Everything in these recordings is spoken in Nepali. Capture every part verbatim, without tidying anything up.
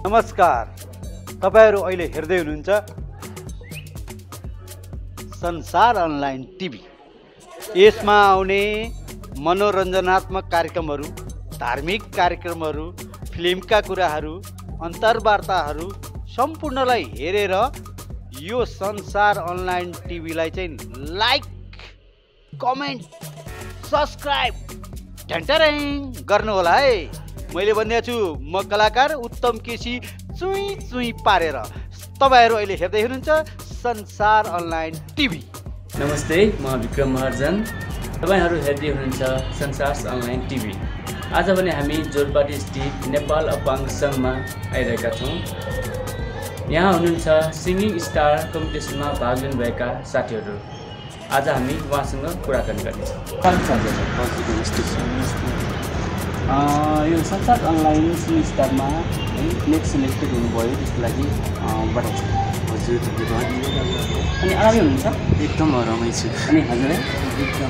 नमस्कार, तपाईहरु अहिले हेर्दै हुनुहुन्छ संसार अनलाइन टिभी। यसमा आउने मनोरञ्जनात्मक कार्यक्रमहरू, धार्मिक कार्यक्रमहरू, फिल्मका कुराहरू, अन्तर्वार्ताहरू सम्पूर्णलाई हेरेर यो संसार अनलाइन टिभीलाई चाहिँ लाइक, कमेन्ट, सब्स्क्राइब ढन्टरैं गर्नु होला है। मैले भन्दै छु म कलाकार उत्तम केसी चुई चुई पारेर। तपाईहरु अहिले हेर्दै हुनुहुन्छ संसार अनलाइन टिभी। नमस्ते, म विक्रम महर्जन। तपाईहरु हेर्दै हुनुहुन्छ संसार अनलाइन टिभी। आज भने हामी जोरपाटी स्थित नेपाल अपाङ्ग सङ्घमा आइरहेका छौँ। यहाँ हुनुहुन्छ सिङ्गिङ स्टार कम्पिटिसनमा भाग लिनुभएका साथीहरू। आज हामी उहाँसँग कुराकानी गर्नेछौँ। यो संसार अनलाइन सिङ्गिङ स्टारमा है नेक्स्ट सिलेक्टेड हुनुभयो, त्यसको लागि बधाई छ। हजुर, अनि आरामै हुनुहुन्छ? एकदम रमाइ छु। अनि हजुर एकदम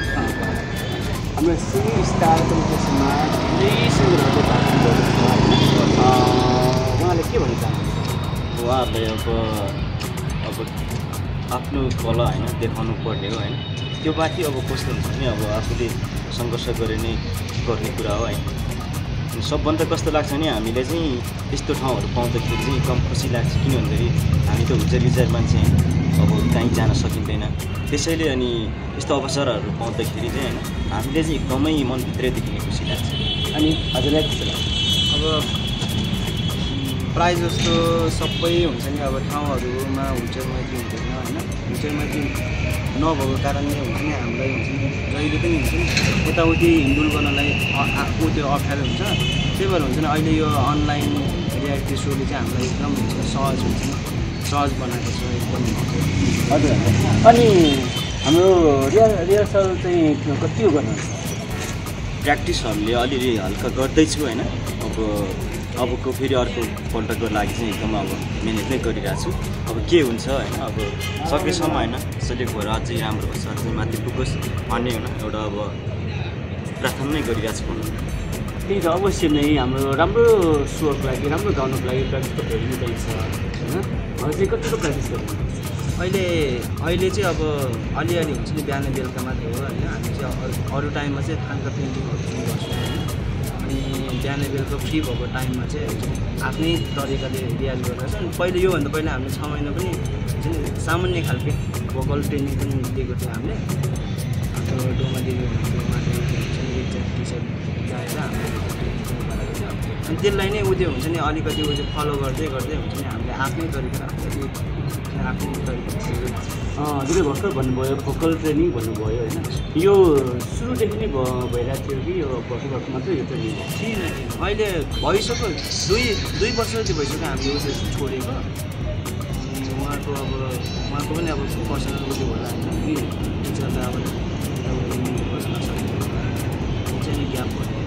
हाम्रो सिङ्गिङ स्टार कम्पिटिसनमा धेरै सिङ्गरहरूले भाग लिनुभएको छ। उहाँले के भन्न चाहनुहुन्छ? उहाँहरूले अब अब आफ्नो कला होइन देखाउनु पर्ने हो होइन। त्यो माथि अब कस्तो हुन्छ भने अब आफूले सङ्घर्ष गरे नै गर्ने कुरा हो होइन। सबभन्दा कस्तो लाग्छ भने हामीले चाहिँ यस्तो ठाउँहरू पाउँदाखेरि चाहिँ एकदम खुसी लाग्छ। किन भन्दाखेरि हामी त हुजर विचार मान्छे अब कहीँ जान सकिँदैन। त्यसैले अनि यस्तो अवसरहरू पाउँदाखेरि चाहिँ होइन हामीले चाहिँ एकदमै मनभित्रैदेखि नै खुसी लाग्छ। अनि हजुरलाई कस्तो लाग्छ? अब प्रायः जस्तो सबै हुन्छ नि, अब ठाउँहरूमा हुन्चर मैत्री हुँदैन होइन। हुन्चर मैत्री नभएको कारणले हुन्छ नि हामीलाई हुन्छ नि जहिले पनि हुन्छ नि यताउति हिँडुल गर्नलाई ऊ त्यो अप्ठ्यारो हुन्छ। त्यही भएर हुन्छ नि अहिले यो अनलाइन रियालिटी सोले चाहिँ हामीलाई एकदम हुन्छ नि सहज हुन्छ नि सहज बनाएको छ एकदम। हजुर, अनि हाम्रो रिया रिहर्सल चाहिँ कति हो गर्नुहुन्छ? प्र्याक्टिसहरूले अलिअलि हल्का गर्दैछु होइन। अब अबको फेरि अर्को पल्टको लागि चाहिँ एकदम अब मिहिनेत नै गरिरहेको छु। अब के हुन्छ होइन, अब सकेसम्म होइन सेलेक्ट भएर अझै राम्रो होस्, अझै माथि पुगोस् भन्ने होइन एउटा अब प्रार्थना नै गरिरहेको छु भनौँ। त्यही त अवश्य नै हाम्रो राम्रो स्वरको लागि, राम्रो गाउनुको लागि प्र्याक्टिस त धेरै नै छ होइन। अझै चाहिँ कतिको प्र्याक्टिस गर्नुहुन्छ? अहिले अहिले चाहिँ अब अलिअलि हुन्छ नि बिहान बेलुका मात्रै हो होइन। हामी चाहिँ अरू टाइममा चाहिँ खालका पेन्टिङहरू पनि गर्छौँ होइन। अनि बिहान बेलुका फ्री भएको टाइममा चाहिँ आफ्नै तरिकाले रियाज गरेर छ। अनि पहिले योभन्दा पहिला हामीले छ महिना पनि हुन्छ नि सामान्य खालको भोकल ट्रेनिङ पनि दिएको थियो हामीले। हाम्रो डोमा दिदी हुनुहुन्थ्यो, उहाँले हुन्छ नि एक टी सर्ट गाएर हामीले ट्रेनिङ पनि गराएको थियो। अनि त्यसलाई नै उ त्यो हुन्छ नि अलिकति उ त्यो फलो गर्दै गर्दै हुन्छ नि हामीले आफ्नै तरिका आफ्नै तरिका। हजुरले भर्खर भन्नुभयो भोकल ट्रेनिङ भन्नुभयो होइन। यो सुरुदेखि नै भइरहेको थियो कि यो भर्खर भर्खर मात्रै यो ट्रेनिङ? थिएन थिएन, अहिले भइसक्यो दुई दुई वर्ष जति भइसक्यो हामीले उयो छोडेको। अनि उहाँको अब उहाँको पनि अब पर्सनल उयो होला होइन कि टिचरलाई अब बस्न सकेको चाहिँ नि ग्याप भयो।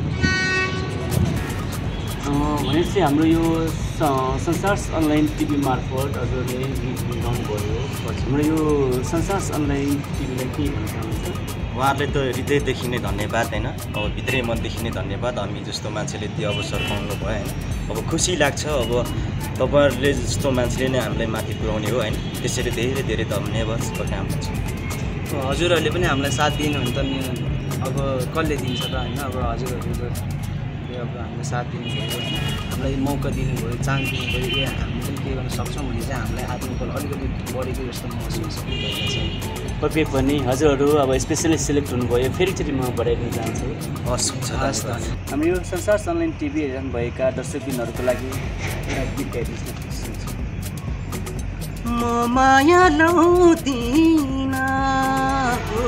भनेपछि हाम्रो यो संसार अनलाइन टिभी मार्फत हजुरले गीत गाउनुभयो। हाम्रो यो संसार अनलाइन टिभीलाई के भन्न चाहनुहुन्छ? उहाँहरूले त हृदयदेखि नै धन्यवाद होइन। अब भित्रै मनदेखि नै धन्यवाद। हामी जस्तो मान्छेले त्यो अवसर पाउनु भयो होइन। अब खुसी लाग्छ। अब तपाईँहरूले जस्तो मान्छेले नै हामीलाई माथि पुर्याउने हो होइन। त्यसैले धेरै धेरै धन्यवाद काम हुन्छ। हजुरहरूले पनि हामीलाई साथ दिनु भने त अब कसले दिन्छ त होइन। अब हजुरहरूले अब हामीलाई साथ दिनुभयो होइन, हामीलाई मौका दिनुभयो, चान्स दिनुभयो। ए हामी पनि के गर्न सक्छौँ भने चाहिँ हामीलाई आत्मबल अलिकति बढेको जस्तो महसुस भइरहेको छ। पक्कै पनि हजुरहरू अब स्पेसली सिलेक्ट हुनुभयो। फेरिचोटि म बढाइदिन चाहन्छु। हस् हुन्छ, हस् त। हाम्रो यो संसार अनलाइन टिभी हेरिरहनुभएका दर्शकबिनहरूको लागि एउटा गीत गाइदिनुहोस् न। म माया लाउँदिन हो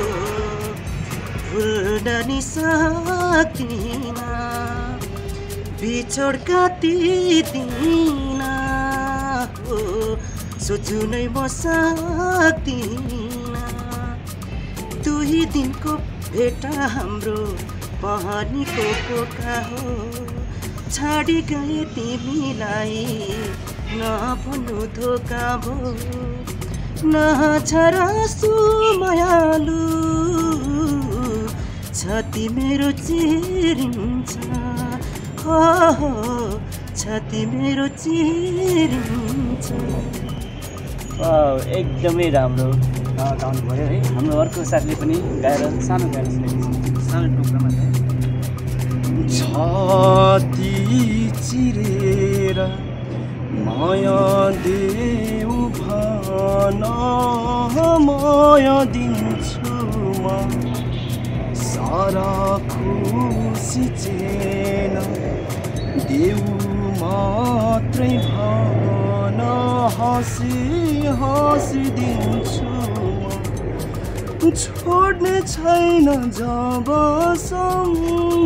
भुल्न नि सक्दिन, बिछोड काटिदिन हो सोच्नै म सक्दिन। दुई दिनको भेटा हाम्रो पहनीको कोका हो, छाडी गए तिमीलाई नभन्नु धोका भो। नछरासु मायालु छाती मेरो चिरिन्छ, हो छाती मेरो चिरिन्छ। एकदमै राम्रो गाउनु भयो है। हाम्रो अर्को साथीले पनि गाएर सानो गाएर सुनाइदिन्छ, सानो टुक्रामा चाहिँ। छाती चिरेर माया देऊ भन माया दिन्छु म सारा खुसी चेन देऊ मात्रै भन हाँसी हाँसी दिन्छु म छोड्ने छैन जबसम्म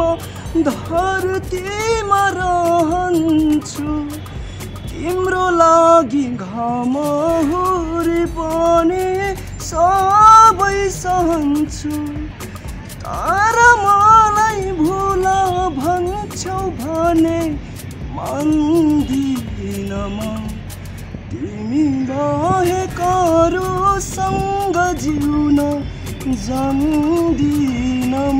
धरतीमा रहन्छु तिम्रो लागि घमहुरी पनि सबै सहन्छु तर मलाई भुल भन्छौ भने मान्दिन म तिमी बाहेक अरूसँग जिउन जान्दिन म।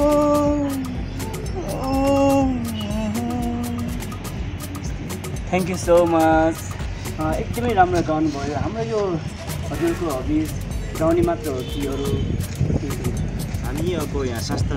Thank you so much. एकदमै राम्रो गाउनुभयो। हाम्रो यो हजुरको हबिज गाउने मात्र हो कि अरू? हामी अब यहाँ संस्था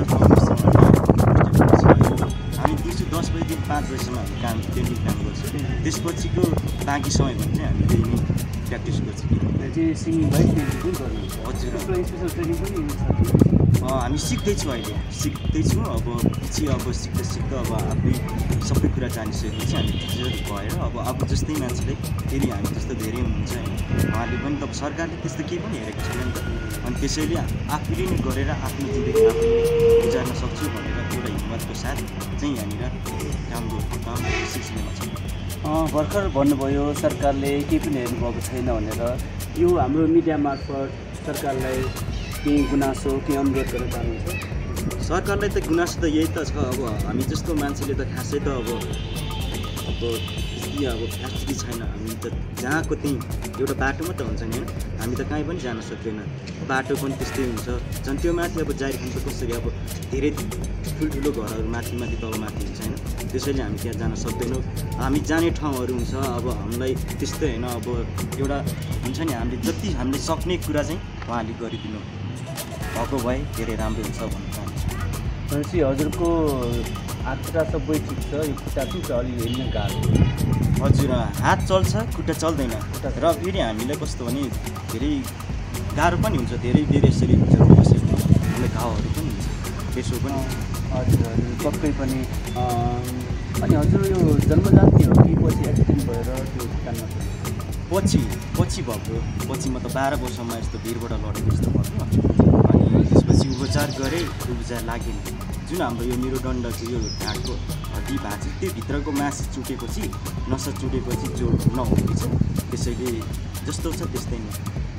हामी दिउँसो दस बजीदेखि पाँच बजीसम्म हामी काम पेन्टिङ काम गर्छौँ। त्यसपछिको बाँकी समय भने चाहिँ हामी त्यही नै प्र्याक्टिस गर्छौँ। चाहिँ सिङ्गिङ बाहेक पेन्टिङ पनि गर्नुहुन्छ? हजुर। स्पेसल ट्रेनिङ पनि हामी सिक्दैछौँ अहिले सिक्दैछौँ। अब पछि अब सिक्दा सिक्दा अब आफै सबै कुरा जानिसकेपछि हामी टिचर भएर अब अब जस्तै मान्छेले फेरि हामी जस्तो धेरै हुनुहुन्छ होइन उहाँले पनि त सरकारले त्यस्तो केही पनि हेरेको छैन नि त। अनि त्यसैले आफूले नै गरेर आफ्नो जिन्दगी आफूले गुजार्न सक्छु भनेर एउटा हिम्मतको साथ चाहिँ यहाँनिर काम काम सिलसिलामा छ। भर्खर भन्नुभयो सरकारले केही पनि हेर्नुभएको छैन भनेर। यो हाम्रो मिडिया मार्फत सरकारलाई केही गुनासो केही अनुरोध गर्न चाहनुहुन्छ? सरकारलाई त गुनासो त यही त छ। अब हामी जस्तो मान्छेले त खासै त अब अब यति अब फ्यासिलिटी छैन। हामी त जहाँको त्यहीँ एउटा बाटो मात्र हुन्छ नि होइन हामी त कहीँ पनि जान सक्दैन। बाटो पनि त्यस्तै हुन्छ। झन् त्यो माथि अब जाहिरखान त कसरी अब धेरै ठुल्ठुलो घरहरू माथि माथि तल माथि हुन्छ होइन त्यसैले हामी त्यहाँ जान सक्दैनौँ। हामी जाने ठाउँहरू हुन्छ अब हामीलाई त्यस्तै होइन अब एउटा हुन्छ नि हामीले जति हामीले सक्ने कुरा चाहिँ उहाँले गरिदिनु भएको भए धेरै राम्रो हुन्छ भन्न चाहन्छु। भनेपछि हजुरको हात खुट्टा सबै ठिक छ, यो खुट्टा चाहिँ छ अलि हेर्न गाह्रो? हजुर हात चल्छ खुट्टा चल्दैन। र फेरि हामीलाई कस्तो भने धेरै गाह्रो पनि हुन्छ। धेरै बेर यसरी हुन्छ कसरी हामीलाई घाउहरू पनि हुन्छ पेसो पनि। हजुर हजुर पक्कै पनि। अनि हजुर यो जन्मजाति हो कि पछि एक्सिडेन्ट भएर त्यो खुट्टामा? पछि पछि भएको पछि म त बाह्र वर्षमा यस्तो भिरबाट लडेको जस्तो भएको। अनि त्यसपछि उपचार गरेँ उपचार लागेन। जुन हाम्रो यो मेरुदण्डको यो ढाडको हड्डी भाँच्यो त्यो भित्रको मासु चुटेपछि नसा चुटेपछि जोड नहुनेछ। त्यसैले जस्तो छ त्यस्तै नै।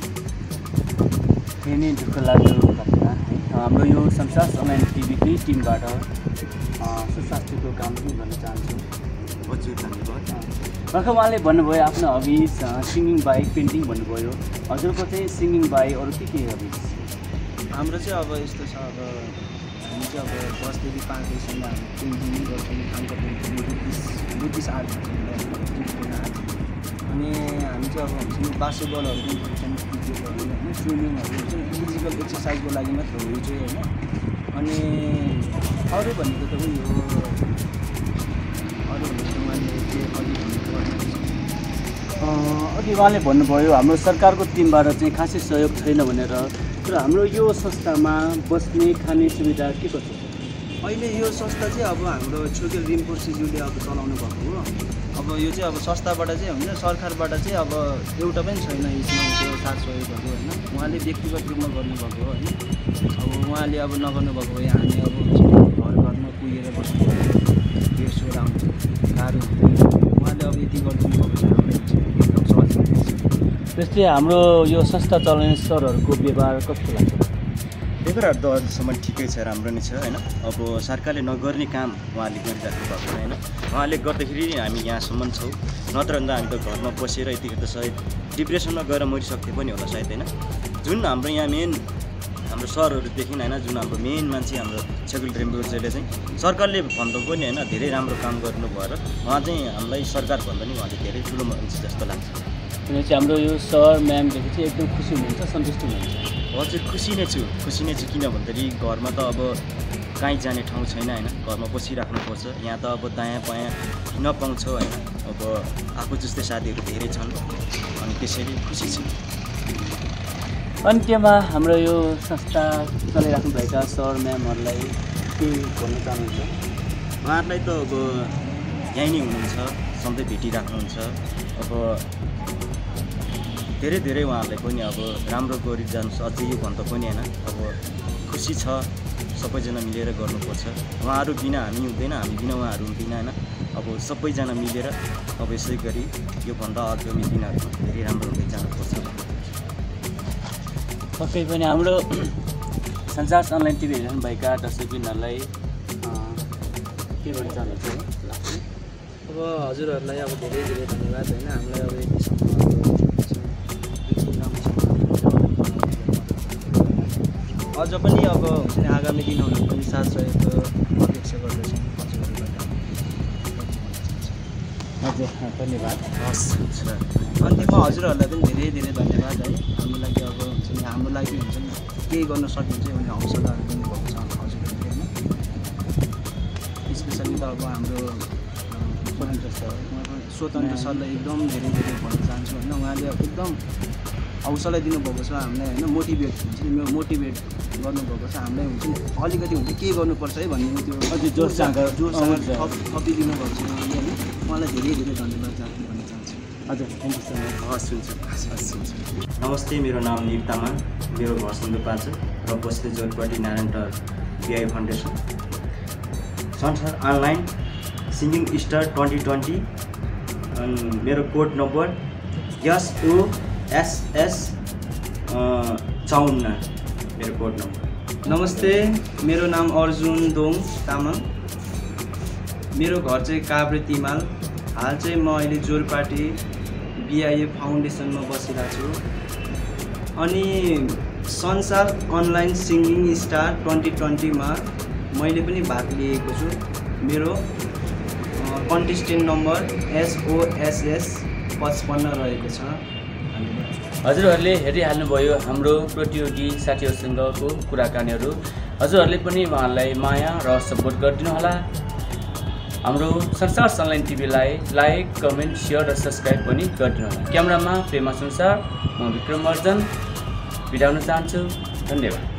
त्यही नै दुःख लाग्दो घटना है। हाम्रो यो संसार अनलाइन टिभीकै टिमबाट सुशास्त्रीको काम पनि गर्न चाहन्छु। हजुर धन्यवाद। भर्खर उहाँले भन्नुभयो आफ्नो हबिज सिङ्गिङ बाहेक पेन्टिङ भन्नुभयो। हजुरको चाहिँ सिङ्गिङ बाहेक अरू के के हबिज? हाम्रो चाहिँ अब यस्तो छ अब हामी चाहिँ अब दसदेखि पाँच बजीसम्म हामी पेन्टिङ गर्छौँ। खालको पेन्टिङ बुद्धिस्ट बुद्धिस्ट आर्ट भन्छ टिबिटेन आर्ट। अनि हामी चाहिँ अब हामीसँग बास्केटबलहरू पनि खेल्छौँ क्रिकेटहरू होइन स्विमिङहरू चाहिँ फिजिकल एक्सर्साइजको लागि मात्र हो यो चाहिँ होइन। अनि अरू भनेको त उयो हो अरू भनेको मैले चाहिँ अघि भनेको अघि उहाँले भन्नुभयो हाम्रो सरकारको टिमबाट चाहिँ खासै सहयोग छैन भनेर। तर हाम्रो यो संस्थामा बस्ने खाने सुविधा के कस्तो छ? अहिले यो संस्था चाहिँ अब हाम्रो छोकेल रिम्पोछेज्यूले अब चलाउनु भएको हो। अब यो चाहिँ अब संस्थाबाट चाहिँ हुन्छ सरकारबाट चाहिँ अब एउटा पनि छैन यसमा त्यो साथ सहयोगहरू होइन। उहाँले व्यक्तिगत रूपमा गर्नुभएको हो होइन। अब उहाँले अब नगर्नु भएको भए हामी अब घर घरमा पुगेर बस्नु बेसोर आउँछ गाह्रो हुन्थ्यो। उहाँले अब यति गरिदिनु भएको छ हाम्रो एकदम सहज हुँदैछ। त्यस्तै हाम्रो यो संस्था चलाउने सरहरूको व्यवहार कस्तो लाग्छ? व्यवहार त अहिलेसम्म ठिकै छ राम्रो नै छ होइन। अब सरकारले नगर्ने काम उहाँले गरिराख्नु भएको होइन। उहाँले गर्दाखेरि हामी यहाँसम्म छौँ। नत्र भन्दा हामी त घरमा बसेर यतिखेर त सायद डिप्रेसनमा गएर मरिसक्थ्यो पनि होला सायद होइन। जुन हाम्रो यहाँ मेन हाम्रो सरहरूदेखि होइन जुन हाम्रो मेन मान्छे हाम्रो छेकुल रेम्बुजेले चाहिँ सरकारले भन्दा पनि होइन धेरै राम्रो काम गर्नु भएर उहाँ चाहिँ हामीलाई सरकारभन्दा नि उहाँले धेरै ठुलो मान्छे जस्तो लाग्छ। भनेपछि हाम्रो यो सर म्यामदेखि चाहिँ एकदम खुसी हुनुहुन्छ, सन्तुष्ट हुनुहुन्छ? हजुर खुसी नै छु खुसी नै छु किन भन्दाखेरि घरमा त अब कहीँ जाने ठाउँ छैन होइन, घरमा बसिराख्नुपर्छ। यहाँ त अब दायाँ बायाँ हिँड्न पाउँछौँ होइन, अब आफू जस्तै साथीहरू धेरै छन् अनि त्यसैले खुसी छु। अन्त्यमा हाम्रो यो संस्था चलाइराख्नुभएका सर म्यामहरूलाई के भन्न चाहनुहुन्छ? उहाँहरूलाई त अब यहीँ नै हुनुहुन्छ, सधैँ भेटिराख्नुहुन्छ। अब धेरै धेरै उहाँहरूलाई पनि अब राम्रो गरी जानुहोस् अझै यो भन्दा पनि होइन, अब खुसी छ सबैजना मिलेर गर्नुपर्छ। उहाँहरू बिना हामी हुँदैन, हामी बिना उहाँहरू हुँदैन होइन। अब सबैजना मिलेर अब यसै गरी योभन्दा आगामी दिनहरूमा धेरै राम्रो हुँदै जानुपर्छ। पक्कै पनि हाम्रो संसार अनलाइन टिभी हेर्नुभएका दर्शकबिनहरूलाई के भन्न चाहनुहुन्छ? अब हजुरहरूलाई अब धेरै धेरै धन्यवाद होइन, हामीलाई अब यतिसम्म अझ पनि अब हुन्छ नि आगामी दिनहरू पनि साथ रहेको अपेक्षा गर्दछु हजुरहरूबाट। हजुर धन्यवाद। हस् हुन्छ। अन्त्यमा हजुरहरूलाई पनि धेरै धेरै धन्यवाद है, हाम्रो लागि अब हुन्छ नि हाम्रो लागि हुन्छ नि केही गर्न सकिन्छ भने हौसलाहरू पनि भएको छ हजुरहरूले होइन। स्पेसली त अब हाम्रो स्वतन्त्र सर स्वतन्त्र सरलाई एकदम धेरै धेरै भन्न चाहन्छु होइन। उहाँले एकदम हौसला दिनुभएको छ हामीलाई होइन, मोटिभेट हुन्छ नि मोटिभेट गर्नुभएको छ हामीलाई हुन्छ नि अलिकति हुन्छ के गर्नुपर्छ है भन्ने त्यो अझै जोडसँग जोडसँग थप थपिदिनु भएको छ उहाँले होइन। उहाँलाई धेरै धेरै धन्यवाद भन्न चाहन्छु। हजुर थ्याङ्क यू सो मच। हस् हुन्छ हस् हुन्छ। नमस्ते, मेरो नाम निप तामाङ, मेरो घर सिन्धुपाल्चोक र बस्दै Jorpati Narayantar BI foundation. Sansar online singing star twenty twenty अनि मेरो कोड नम्बर एसओएसएस चौन्न मेरो कोड नम्बर। नमस्ते, मेरो नाम अर्जुन दोङ तामाङ, मेरो घर चाहिँ काभ्रे तिमाल। हाल चाहिँ म अहिले जोरपाटी बिआइए फाउन्डेसनमा बसिरहेको छु। अनि Sansar online singing star twenty ट्वेन्टीमा मैले पनि भाग लिएको छु। मेरो कन्टेस्टेन्ट नम्बर एसओएसएस पचपन्न रहेको छ। हजुरहरूले हेरिहाल्नुभयो हाम्रो प्रतियोगी साथीहरूसँगको कुराकानीहरू। हजुरहरूले पनि उहाँहरूलाई माया र सपोर्ट गरिदिनुहोला। हाम्रो संसार अनलाइन टिभीलाई लाइक, कमेन्ट, सेयर र सब्सक्राइब पनि गरिदिनुहोला। क्यामेरामा प्रेमा संसार, म विक्रम अर्जन बिदा हुन चाहन्छु। धन्यवाद।